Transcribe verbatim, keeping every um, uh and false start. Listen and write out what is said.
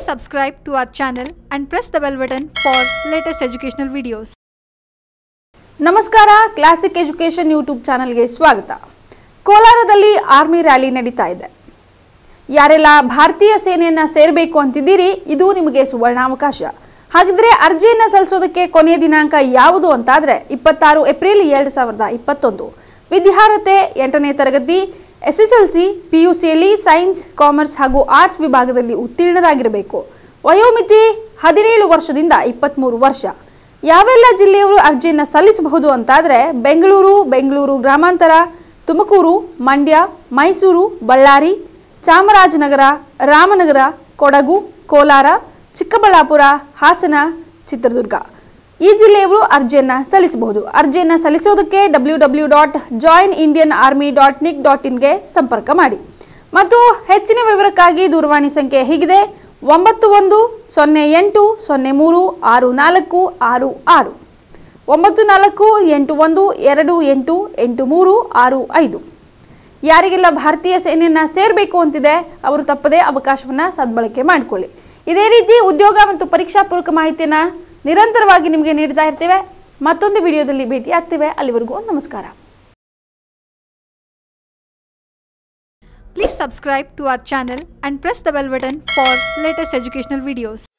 subscribe to our channel and press the bell button for latest educational videos. ನಮಸ್ಕಾರ, classic education YouTube ಚಾನೆಲ್ಗೆ ಸ್ವಾಗತ. ಕೋಲಾರದಲ್ಲಿ army rally ನಡೀತಾ ಇದೆ. ಯಾರೆಲ್ಲ ಭಾರತೀಯ ಸೇನೆಯನ್ನ ಸೇರಬೇಕು ಅಂತಿದ್ದೀರಿ, ಇದು ನಿಮಗೆ ಸುವರ್ಣಾವಕಾಶ. ಹಾಗಿದ್ರೆ ಅರ್ಜಿಯನ್ನ ಸಲ್ಲಿಸೋದಕ್ಕೆ ಕೊನೆಯ ದಿನಾಂಕ ಯಾವುದು ಅಂತಾದ್ರೆ ಇಪ್ಪತ್ತಾರು ಏಪ್ರಿಲ್ ಎರಡು ಸಾವಿರದ ಇಪ್ಪತ್ತೊಂದು. ವಿದ್ಯಾರ್ಹತೆ ಎಂಟನೇ ತರಗತಿ, S S L C, P U ಸಿಯಲ್ಲಿ ಸೈನ್ಸ್, ಕಾಮರ್ಸ್ ಹಾಗೂ ಆರ್ಟ್ಸ್ ವಿಭಾಗದಲ್ಲಿ ಉತ್ತೀರ್ಣರಾಗಿರಬೇಕು. ವಯೋಮಿತಿ ಹದಿನೇಳು ವರ್ಷದಿಂದ ಇಪ್ಪತ್ತ್ಮೂರು ವರ್ಷ. ಯಾವೆಲ್ಲ ಜಿಲ್ಲೆಯವರು ಅರ್ಜಿಯನ್ನು ಸಲ್ಲಿಸಬಹುದು ಅಂತಾದರೆ ಬೆಂಗಳೂರು, ಬೆಂಗಳೂರು ಗ್ರಾಮಾಂತರ, ತುಮಕೂರು, ಮಂಡ್ಯ, ಮೈಸೂರು, ಬಳ್ಳಾರಿ, ಚಾಮರಾಜನಗರ, ರಾಮನಗರ, ಕೊಡಗು, ಕೋಲಾರ, ಚಿಕ್ಕಬಳ್ಳಾಪುರ, ಹಾಸನ, ಚಿತ್ರದುರ್ಗ ಈ ಜಿಲ್ಲೆಯವರು ಅರ್ಜಿಯನ್ನು ಸಲ್ಲಿಸಬಹುದು. ಅರ್ಜಿಯನ್ನು ಸಲ್ಲಿಸೋದಕ್ಕೆ W W dot join Indian army dot nic dot ಇನ್ಗೆ ಸಂಪರ್ಕ ಮಾಡಿ. ಮತ್ತು ಹೆಚ್ಚಿನ ವಿವರಕ್ಕಾಗಿ ದೂರವಾಣಿ ಸಂಖ್ಯೆ ಹೀಗಿದೆ: ಒಂಬತ್ತು ಒಂದು ಸೊನ್ನೆ ಎಂಟು ಸೊನ್ನೆ ಮೂರು ಆರು ನಾಲ್ಕು ಆರು ಆರು, ಒಂಬತ್ತು ನಾಲ್ಕು ಎಂಟು ಒಂದು ಎರಡು ಎಂಟು ಎಂಟು ಮೂರು ಆರು ಐದು. ಯಾರಿಗೆಲ್ಲ ಭಾರತೀಯ ಸೇನೆಯನ್ನು ಸೇರಬೇಕು ಅಂತಿದೆ ಅವರು ತಪ್ಪದೇ ಅವಕಾಶವನ್ನು ಸದ್ಬಳಕೆ ಮಾಡಿಕೊಳ್ಳಿ. ಇದೇ ರೀತಿ ಉದ್ಯೋಗ ಮತ್ತು ಪರೀಕ್ಷಾ ಪೂರಕ ಮಾಹಿತಿಯನ್ನು ನಿರಂತರವಾಗಿ ನಿಮಗೆ ನೀಡ್ತಾ ಇರ್ತೇವೆ. ಮತ್ತೊಂದು ವಿಡಿಯೋದಲ್ಲಿ ಭೇಟಿ ಆಗ್ತೇವೆ. ಅಲ್ಲಿವರೆಗೂ ನಮಸ್ಕಾರ. Please subscribe to our channel and press the bell button for latest educational videos.